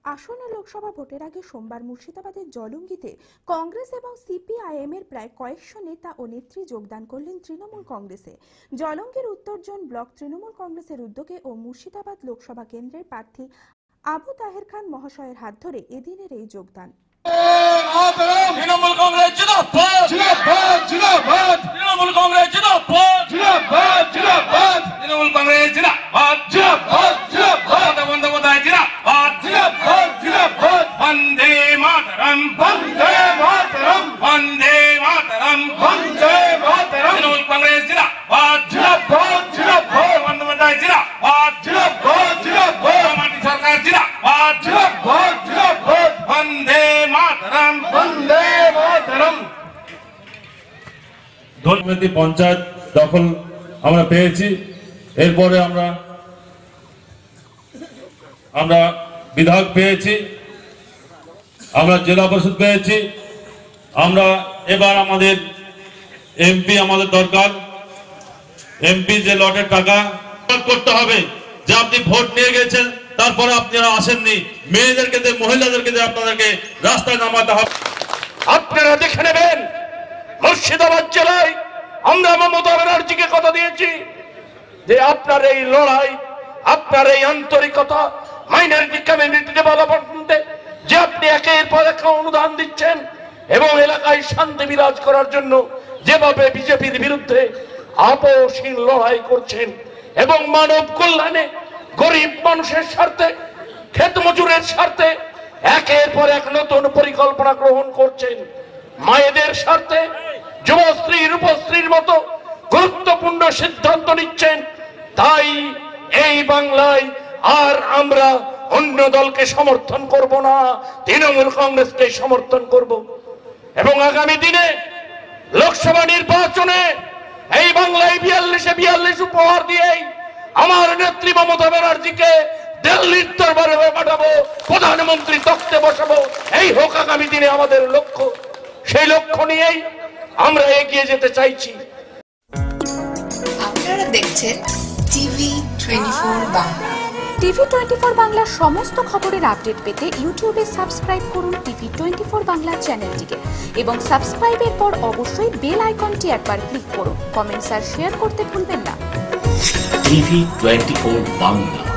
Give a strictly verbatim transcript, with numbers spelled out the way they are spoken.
আসন্ন লোকসভা ভোটের আগে সোমবার মুর্শিদাবাদের জলঙ্গিতে কংগ্রেস এবং সিপিআইএম এর প্রায় কয়েকশো নেতা ও নেত্রী যোগদান করলেন তৃণমূল কংগ্রেসে। জলঙ্গির উত্তরজন ব্লক তৃণমূল কংগ্রেসের উদ্যোগে ও মুর্শিদাবাদ লোকসভা কেন্দ্রের প্রার্থী আবু তাহের খান মহাশয়ের হাত ধরে এদিনের এই যোগদান। তৃণমূল কংগ্রেস জিন্দাবাদ, জিন্দাবাদ, জিন্দাবাদ। তৃণমূল কংগ্রেস জিন্দাবাদ, জিন্দাবাদ, জিন্দাবাদ। তৃণমূল কংগ্রেস জিন্দাবাদ, জিন্দাবাদ, জিন্দাবাদ। বন্দ্যোপাধ্যায় জিন্দাবাদ, জিন্দাবাদ, জিন্দাবাদ। বন্দে মাতরম, বন্দে মাতরম, বন্দে মাতরম, বন্দে মাতরম। তৃণমূল কংগ্রেস জিন্দাবাদ, জিন্দাবাদ, জিন্দাবাদ। বন্দ্যোপাধ্যায় জিন্দাবাদ, জিন্দাবাদ, জিন্দাবাদ। মাটি সরকার জিন্দাবাদ, জিন্দাবাদ, জিন্দাবাদ। বন্দে মাতরম, বন্দে মাতরম। ধনমতি পঞ্চায়েত দখল আমরা পেয়েছি। এরপরে আমরা আমরা বিধায়ক পেয়েছি, আমরা জেলা পরিষদ পেয়েছি। আমরা এবার আমাদের এমপি আমাদের দরকার। এমপি যে লটের টাকা করতে হবে, যে আপনি ভোট নিয়ে গেছেন তারপরে আপনারা আসেননি, মেয়েদেরকে মহিলাদেরকে আপনাদেরকে রাস্তায় নামাতে হবে। আপনারা দেখে নেবেন, মুর্শিদাবাদ জেলায় আমরা মমতা ব্যানার্জিকে কথা দিয়েছি যে আপনার এই লড়াই, আপনার এই আন্তরিকতা, মাইনরিটি কমিউনিটি ডেভেলপমেন্টে যে আপনি একের পর এক অনুদান দিচ্ছেন এবং এলাকায় শান্তি বিরাজ করার জন্য যেভাবে বিজেপির বিরুদ্ধে আপোষহীন লড়াই করছেন এবং মানব কল্যাণে, গরিব মানুষের স্বার্থে, ক্ষেত মজুরের স্বার্থে একের পর এক নতুন পরিকল্পনা গ্রহণ করছেন, মায়েদের স্বার্থে যুবস্ত্রী রূপশ্রীর মতো গুরুত্বপূর্ণ সিদ্ধান্ত নিচ্ছেন, তাই এই বাংলায় আর আমরা অন্য দলকে সমর্থন করব না, তৃণমূল কংগ্রেসকে সমর্থন করব। এবং আগামী দিনে লোকসভা নির্বাচনে এই বাংলায় বিয়াল্লিশে বিয়াল্লিশ উপহার দিয়েই আমার নেত্রী মমতা ব্যানার্জিকে দিল্লির দরবারে পাঠাবো, প্রধানমন্ত্রী তখ্তে বসাবো। এই হোক আগামী দিনে আমাদের লক্ষ্য। সেই লক্ষ্য নিয়েই আমরা এগিয়ে যেতে চাইছি। আপনারা দেখছেন TV twenty four Bangla. TV twenty four বাংলার সমস্ত খবরের আপডেট পেতে ইউটিউবে সাবস্ক্রাইব করুন টিভি টোয়েন্টি ফোর বাংলা চ্যানেলটিকে এবং সাবস্ক্রাইবের পর অবশ্যই বেল আইকনটি একবার ক্লিক করুন। কমেন্টস আর শেয়ার করতে ভুলবেন না। TV twenty four Bangla.